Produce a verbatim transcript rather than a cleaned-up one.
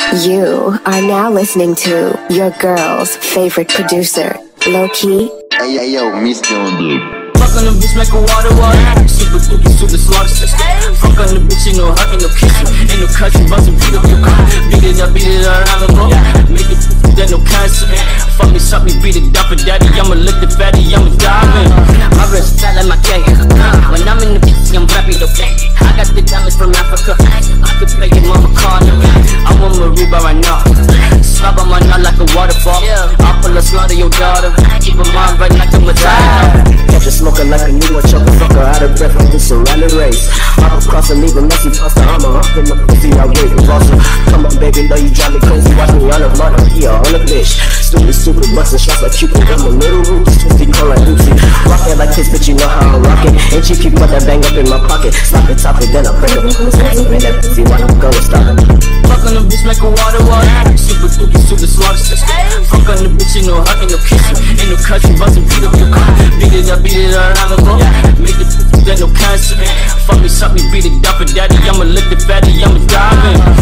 You are now listening to your girl's favorite producer, Low Key. Hey, hey, yo, Mister Fuck on the bitch, make her water water. Super dookie, super slaughter. Fuck on the bitch, ain't no hugging, no kissing. Ain't no cousin, bustin', beat up your car. Beat it up, beat it around the road. Make it that no cancer. Fuck me, suck me, beat it up, and daddy, I'ma lick the fatty, I'ma dive in. My wrist fat like my cake. When I'm in the bitch, I'm rapping the play. I got the diamonds from Africa. I could play your mama calling. I want Mariba right now. Slap on my nut like a waterfall. I'll pull a slaughter your daughter. Keep her mind right like a Madonna. Catch a smoker like a new one, choke a fucker out of breath like this surrounded race. Hop across and leave a messy pasta, I'm a hump in the pussy, I wait and boss her. Come on baby, know you drive me crazy, watch me on a mother, yeah, on a bitch. Stupid, stupid, bustin' shots like Cupid, I'm a little roots, twisty, cold like Lucy. Rockin' like this, bitch, you know how I'm rockin'. Ain't cheap, you put that bang up in my pocket. Slap it, top it, then I break up. Man, that pussy, why I'm gonna stop it. Fuck on the bitch, make her water water. Super dookie, super slaughter. Fuck on the bitch, ain't no hugging, no kissing. Ain't no cousin, bustin', beat up your car. Beat it up, beat it around the road. Make it that no cancer. Fuck me, suck me, beat it up, and daddy, I'ma lick the fatty, I'ma dive in.